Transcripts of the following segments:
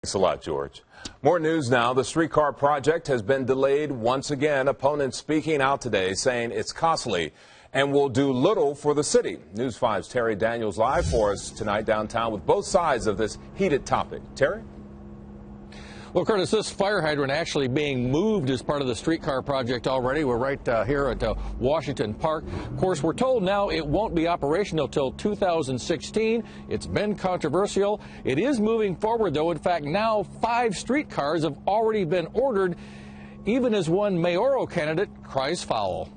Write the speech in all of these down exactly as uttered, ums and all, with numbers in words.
Thanks a lot, George. More news now. The streetcar project has been delayed once again. Opponents speaking out today saying it's costly and will do little for the city. News five's Terry Daniels live for us tonight downtown with both sides of this heated topic. Terry? Well, Curtis, this fire hydrant actually being moved as part of the streetcar project already. We're right uh, here at uh, Washington Park. Of course, we're told now it won't be operational till two thousand sixteen. It's been controversial. It is moving forward, though. In fact, now five streetcars have already been ordered, even as one mayoral candidate cries foul.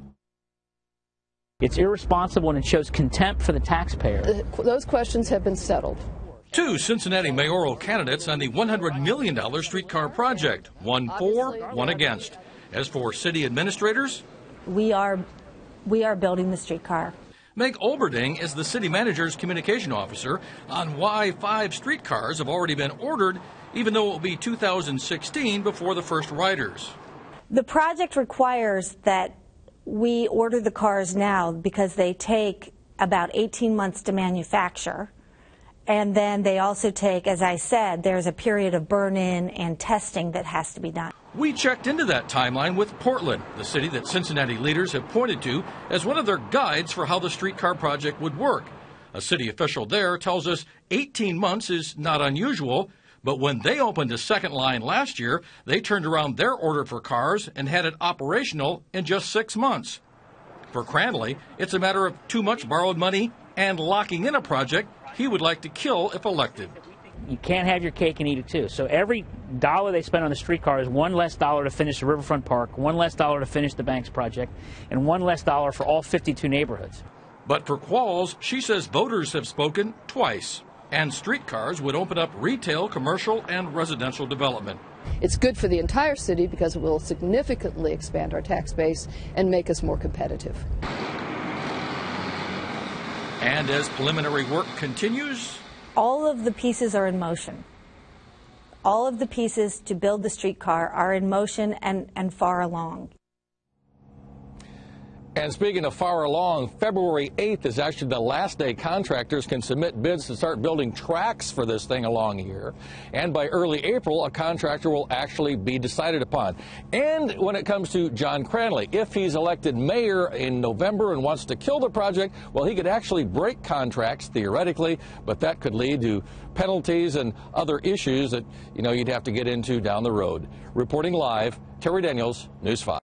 It's irresponsible and it shows contempt for the taxpayer. Those questions have been settled. Two Cincinnati mayoral candidates on the one hundred million dollar streetcar project, one for, one against. As for city administrators, we are we are building the streetcar. Meg Olberding is the city manager's communication officer on why five streetcars have already been ordered, even though it will be two thousand sixteen before the first riders. The project requires that we order the cars now because they take about eighteen months to manufacture. And then they also take, as I said, there's a period of burn-in and testing that has to be done. We checked into that timeline with Portland, the city that Cincinnati leaders have pointed to as one of their guides for how the streetcar project would work. A city official there tells us eighteen months is not unusual, but when they opened a second line last year, they turned around their order for cars and had it operational in just six months. For Cranley, it's a matter of too much borrowed money and locking in a project he would like to kill if elected. You can't have your cake and eat it too. So every dollar they spend on the streetcar is one less dollar to finish the Riverfront Park, one less dollar to finish the Banks project, and one less dollar for all fifty-two neighborhoods. But for Qualls, she says voters have spoken twice, and streetcars would open up retail, commercial, and residential development. It's good for the entire city because it will significantly expand our tax base and make us more competitive. And as preliminary work continues, all of the pieces are in motion. All of the pieces to build the streetcar are in motion and, and far along. And speaking of far along, February eighth is actually the last day contractors can submit bids to start building tracks for this thing along here. And by early April, a contractor will actually be decided upon. And when it comes to John Cranley, if he's elected mayor in November and wants to kill the project, well, he could actually break contracts theoretically, but that could lead to penalties and other issues that, you know, you'd have to get into down the road. Reporting live, Terry Daniels, News five.